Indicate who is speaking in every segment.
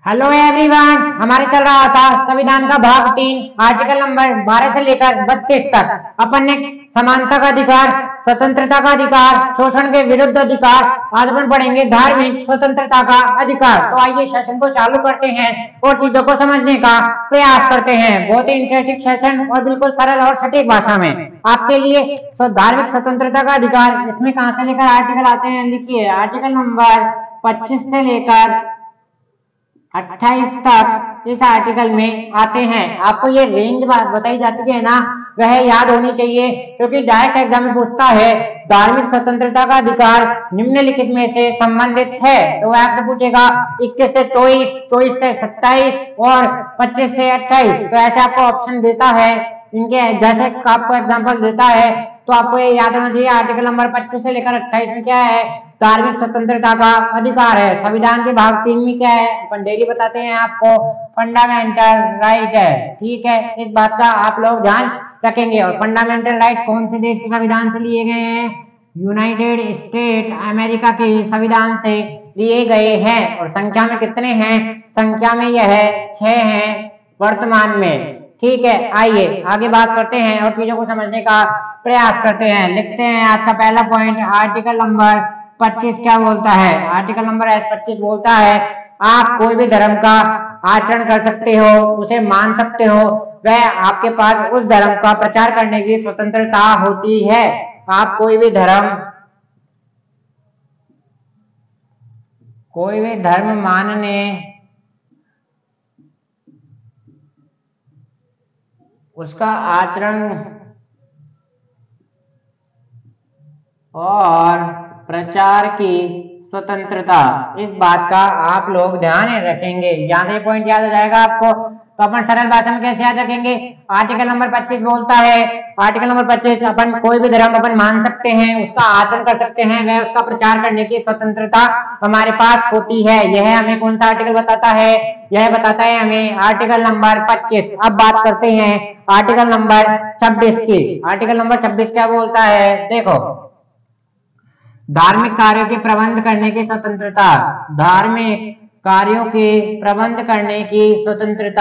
Speaker 1: Hello everyone, हमारे चल रहा था संविधान का भाग 3 आर्टिकल नंबर 12 से लेकर 32 तक। अपन ने समानता का अधिकार, स्वतंत्रता का अधिकार, शोषण के विरुद्ध अधिकार, आज अपन पढ़ेंगे धार्मिक स्वतंत्रता का अधिकार। तो आइए सेशन को चालू करते हैं और चीजों को समझने का प्रयास करते हैं। बहुत ही इंटरेस्टिंग सेशन और बिल्कुल सरल और सटीक भाषा में आपके लिए। तो धार्मिक स्वतंत्रता का अधिकार, इसमें कहां से लेकर आर्टिकल आते हैं, लिखिए आर्टिकल नंबर 25 से लेकर 28 तक इस आर्टिकल में आते हैं। आपको ये रेंज बताई जाती है ना, वह याद होनी चाहिए, क्योंकि डायरेक्ट एग्जाम में पूछता है धार्मिक स्वतंत्रता का अधिकार निम्नलिखित में से संबंधित है। तो वह आपसे पूछेगा 21 से 24, 24 से 27 और 25 से 28। तो ऐसे आपको ऑप्शन देता है, इनके जैसे आपको एग्जाम्पल देता है। तो आपको ये याद होना चाहिए आर्टिकल नंबर 25 से लेकर 28 में क्या है, धार्मिक स्वतंत्रता का अधिकार है। संविधान के भाग 3 में क्या है, अपन डेली बताते हैं आपको, फंडामेंटल राइट है। ठीक है, इस बात का आप लोग ध्यान रखेंगे। और फंडामेंटल राइट कौन से देश के संविधान से लिए गए हैं? यूनाइटेड स्टेट अमेरिका के संविधान से लिए गए हैं। और संख्या में कितने हैं? संख्या में यह 6 हैं वर्तमान में। ठीक है, आइए आगे बात करते हैं और चीजों को समझने का प्रयास करते हैं। लिखते हैं आज का पहला पॉइंट, आर्टिकल नंबर 25 क्या बोलता है? आर्टिकल नंबर 25 बोलता है आप कोई भी धर्म का आचरण कर सकते हो, उसे मान सकते हो, वह आपके पास उस धर्म का प्रचार करने की स्वतंत्रता होती है। आप कोई भी धर्म मानने उसका आचरण और प्रचार की स्वतंत्रता, इस बात का आप लोग ध्यान रखेंगे। यहाँ से पॉइंट याद हो जाएगा आपको। तो अपन सरल भाषा में कैसे याद रखेंगे? आर्टिकल नंबर 25 बोलता है, आर्टिकल नंबर 25 अपन कोई भी धर्म अपन मान सकते हैं, उसका आचरण कर सकते हैं, वह उसका प्रचार करने की स्वतंत्रता हमारे पास होती है। यह हमें कौन सा आर्टिकल बताता है? यह बताता है हमें आर्टिकल नंबर 25। अब बात करते हैं आर्टिकल नंबर 26 की। आर्टिकल नंबर 26 क्या बोलता है? देखो, धार्मिक कार्यों के प्रबंध करने की स्वतंत्रता, धार्मिक कार्यों के प्रबंध करने की स्वतंत्रता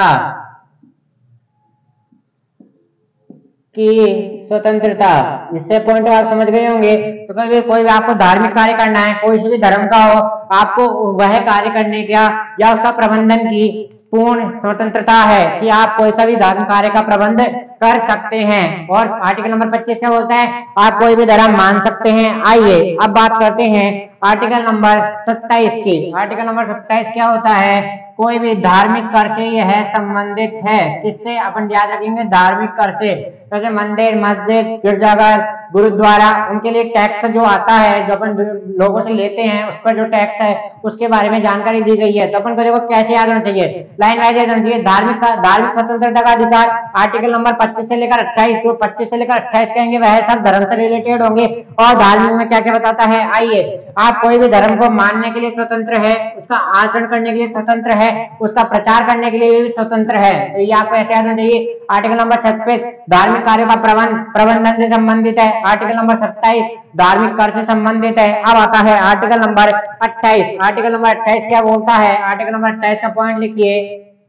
Speaker 1: इससे पॉइंट आप समझ गए होंगे। तो कभी कोई भी आपको धार्मिक कार्य करना है, कोई से भी धर्म का हो, आपको वह कार्य करने का या उसका प्रबंधन की पूर्ण स्वतंत्रता है कि आप कोई सा भी धर्म कार्य का प्रबंध कर सकते हैं। और आर्टिकल नंबर 25 क्या बोलता है? आप कोई भी धर्म मान सकते हैं। आइए अब बात करते हैं आर्टिकल नंबर 27 की। आर्टिकल नंबर 27 क्या होता है? कोई भी धार्मिक कर से यह संबंधित है। किससे? अपन याद रखेंगे, धार्मिक कर से। जैसे मंदिर, मस्जिद, गिरजाघर, गुरुद्वारा, उनके लिए टैक्स जो आता है, जो अपन लोगों से लेते हैं, उस पर जो टैक्स है उसके बारे में जानकारी दी गई है। तो अपन को देखो कैसे याद होना चाहिए, लाइन वाइज याद होना चाहिए। धार्मिक स्वतंत्रता का अधिकार आर्टिकल नंबर 25 से लेकर 28, जो 25 से लेकर 28 कहेंगे वह सब धर्म से रिलेटेड होंगे। और धार्मिक में क्या क्या बताता है? आइए, आप कोई भी धर्म को मानने के लिए स्वतंत्र है, उसका आचरण करने के लिए स्वतंत्र है, उसका प्रचार करने के लिए भी स्वतंत्र है। तो ये आपको ऐसे याद होना चाहिए। आर्टिकल नंबर 26 धार्मिक कार्यों का प्रबंधन से संबंधित है। आर्टिकल नंबर 27 धार्मिक कार्य से संबंधित है। अब आता है आर्टिकल नंबर 28। आर्टिकल नंबर 28 क्या बोलता है? आर्टिकल नंबर 28 का पॉइंट लिखिए,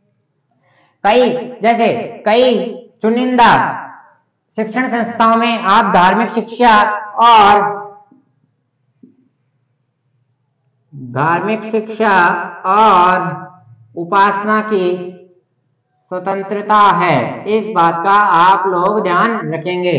Speaker 1: कई चुनिंदा शिक्षण संस्थाओं में आप धार्मिक शिक्षा और उपासना की स्वतंत्रता है। इस बात का आप लोग ध्यान रखेंगे।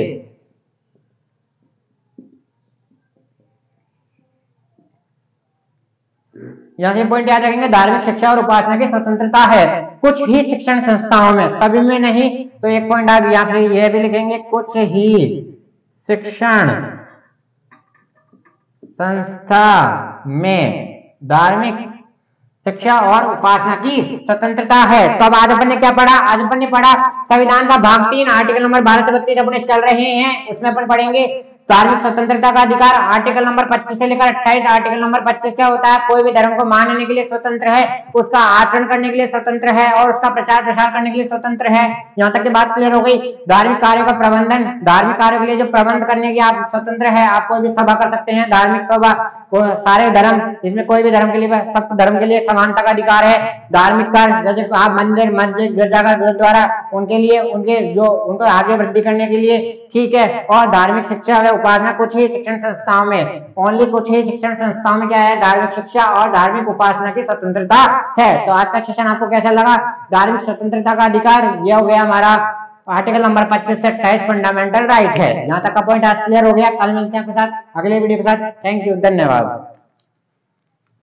Speaker 1: यहाँ से पॉइंट याद रखेंगे, धार्मिक शिक्षा और उपासना की स्वतंत्रता है कुछ ही शिक्षण संस्थाओं में, सभी में नहीं। तो एक पॉइंट आप यहाँ पे यह भी लिखेंगे, कुछ ही शिक्षण संस्था में धार्मिक शिक्षा और उपासना की स्वतंत्रता है। तो अब आज अपन ने क्या पढ़ा? आज अपन ने पढ़ा संविधान का भाग 3 आर्टिकल नंबर 12 से 32 अपने चल रहे हैं, उसमें अपन पढ़ेंगे धार्मिक स्वतंत्रता का अधिकार आर्टिकल नंबर 25 से लेकर 28। आर्टिकल नंबर 25 क्या होता है? कोई भी धर्म को मानने के लिए स्वतंत्र है, उसका आचरण करने के लिए स्वतंत्र है और उसका प्रचार प्रसार करने के लिए स्वतंत्र है। यहाँ तक की बात क्लियर हो गई। धार्मिक कार्यों का प्रबंधन, धार्मिक कार्यों के लिए जो प्रबंध करने की आप स्वतंत्र है, आप कोई भी सभा कर सकते हैं, धार्मिक सभा, सारे धर्म, इसमें कोई भी धर्म के लिए, सब धर्म के लिए समानता का अधिकार है। धार्मिक कार्य जैसे आप मंदिर, मस्जिद, गिरजाघर, गुरुद्वारा, उनके लिए उनको आगे वृद्धि करने के लिए ठीक है। और धार्मिक शिक्षा व उपासना कुछ ही शिक्षण संस्थाओं में, ओनली कुछ ही शिक्षण संस्थाओं में क्या है, धार्मिक शिक्षा और धार्मिक उपासना की स्वतंत्रता है। तो आज का सेशन आपको कैसा लगा? धार्मिक स्वतंत्रता का अधिकार, यह हो गया हमारा आर्टिकल नंबर 25 से 28 फंडामेंटल राइट है। यहाँ तक का पॉइंट आज क्लियर हो गया। कल मिलते हैं आपके साथ अगले वीडियो के साथ। थैंक यू, धन्यवाद।